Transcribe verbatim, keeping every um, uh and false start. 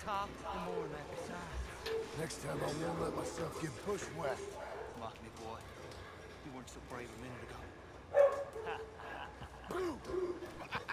top and more than that besides. Next time I won't let myself get bushwhacked. Mock me, boy. You weren't so brave a minute ago.